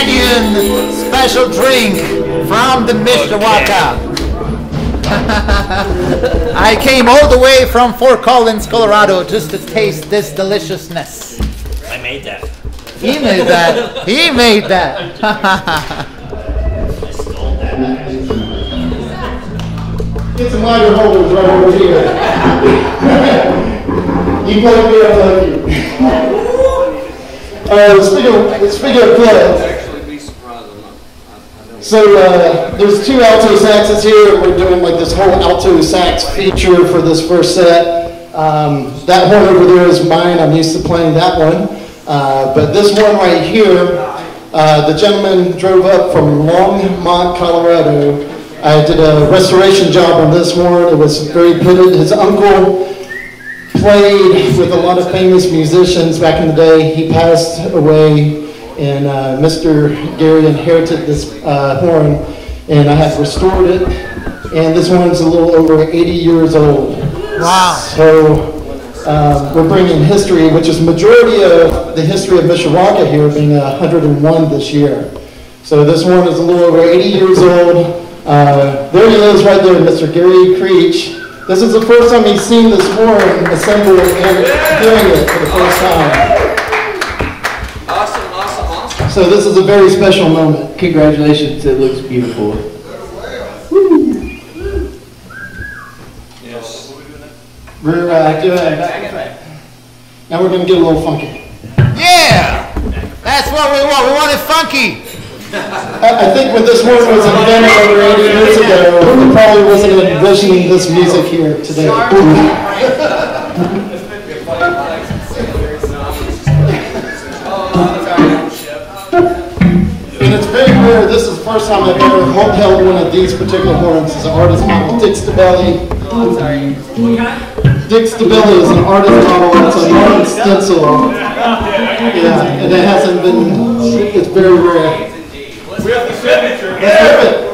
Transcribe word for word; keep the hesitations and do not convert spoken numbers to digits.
Canyon special drink from the Mishawaka. I came all the way from Fort Collins, Colorado, just to taste this deliciousness. I made that. He made that. He made that. I stole that. Get some lighter holders right over here. You plug me up like you. Uh, speaking of, speaking of plug, so uh, there's two alto saxes here. We're doing like this whole alto sax feature for this first set. Um, that horn over there is mine. I'm used to playing that one. Uh, but this one right here, uh, the gentleman drove up from Longmont, Colorado. I did a restoration job on this horn. It was very pitted. His uncle played with a lot of famous musicians back in the day. He passed away, and uh, Mister Gary inherited this uh, horn, and I have restored it. And this one's a little over eighty years old. Wow. So um, we're bringing history, which is majority of the history of Mishawaka here, being one hundred and one this year. So this one is a little over eighty years old. Uh, there he is right there, Mister Gary Creech. This is the first time he's seen this horn assembled and hearing it for the first time. Awesome, awesome, awesome. So this is a very special moment. Congratulations, it looks beautiful. Woo. Yes. We're uh, doing back and back. Now we're going to get a little funky. Yeah! That's what we want. We want it funky. I, I think when this horn was invented over eighty years ago, it probably wasn't envisioning this music here today. And it's very rare. This is the first time I've ever held one of these particular horns. It's an artist model, Dick Stabelli. Oh, I'm sorry. Dick Stabelli is an artist model. It's a modern stencil. Yeah, and it hasn't been, it's very rare. We have the signature. Let's rip it.